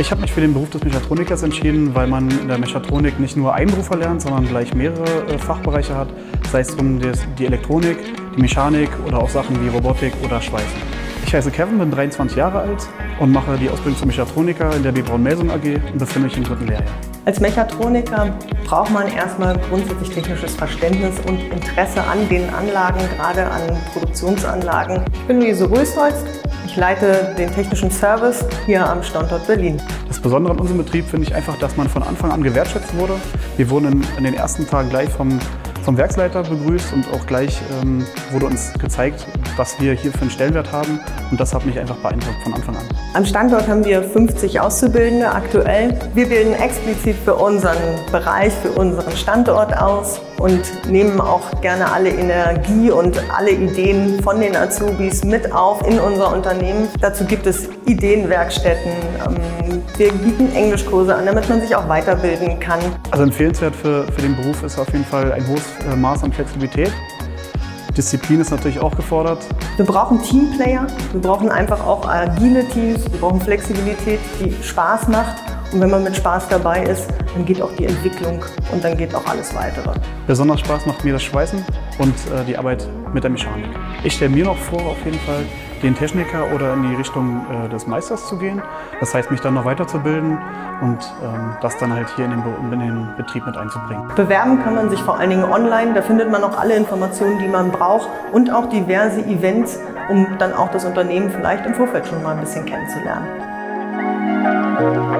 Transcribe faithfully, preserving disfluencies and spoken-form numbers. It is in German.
Ich habe mich für den Beruf des Mechatronikers entschieden, weil man in der Mechatronik nicht nur einen Beruf erlernt, sondern gleich mehrere äh, Fachbereiche hat, sei es um des, die Elektronik, die Mechanik oder auch Sachen wie Robotik oder Schweißen. Ich heiße Kevin, bin dreiundzwanzig Jahre alt und mache die Ausbildung zum Mechatroniker in der B. Braun Melsung A G und befinde mich im dritten Lehrjahr. Als Mechatroniker braucht man erstmal grundsätzlich technisches Verständnis und Interesse an den Anlagen, gerade an Produktionsanlagen. Ich bin Luise Rösholz, ich leite den technischen Service hier am Standort Berlin. Das Besondere an unserem Betrieb finde ich einfach, dass man von Anfang an gewertschätzt wurde. Wir wurden in, in den ersten Tagen gleich vom, vom Werksleiter begrüßt und auch gleich ähm, wurde uns gezeigt, was wir hier für einen Stellenwert haben, und das hat mich einfach beeindruckt von Anfang an. Am Standort haben wir fünfzig Auszubildende aktuell. Wir bilden explizit für unseren Bereich, für unseren Standort aus und nehmen auch gerne alle Energie und alle Ideen von den Azubis mit auf in unser Unternehmen. Dazu gibt es Ideenwerkstätten. Wir bieten Englischkurse an, damit man sich auch weiterbilden kann. Also empfehlenswert für, für den Beruf ist auf jeden Fall ein hohes Maß an Flexibilität. Disziplin ist natürlich auch gefordert. Wir brauchen Teamplayer, wir brauchen einfach auch agile Teams, wir brauchen Flexibilität, die Spaß macht. Und wenn man mit Spaß dabei ist, dann geht auch die Entwicklung und dann geht auch alles Weitere. Besonders Spaß macht mir das Schweißen und äh, die Arbeit mit der Mechanik. Ich stelle mir noch vor, auf jeden Fall den Techniker oder in die Richtung äh, des Meisters zu gehen. Das heißt, mich dann noch weiterzubilden und ähm, das dann halt hier in den, in den Betrieb mit einzubringen. Bewerben kann man sich vor allen Dingen online. Da findet man auch alle Informationen, die man braucht, und auch diverse Events, um dann auch das Unternehmen vielleicht im Vorfeld schon mal ein bisschen kennenzulernen.